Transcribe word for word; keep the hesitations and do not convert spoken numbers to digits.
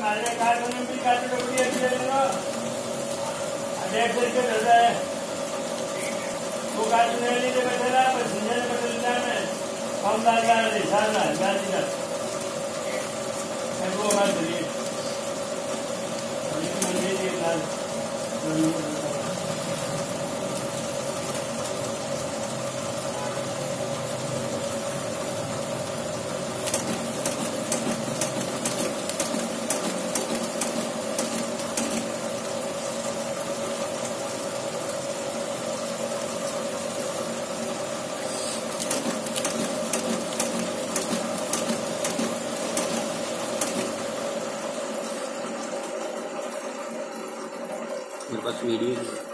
मारने कार में भी काट टोकरी है दे देना डेढ़ सौ रुपये चल रहा है वो काट ले लीजिए बचेला पर सिंजर बचेला में कम दाल का निशान ना गाजी का वो बात चलिए लेकिन मुझे ये लाल मेरे पास वीडियो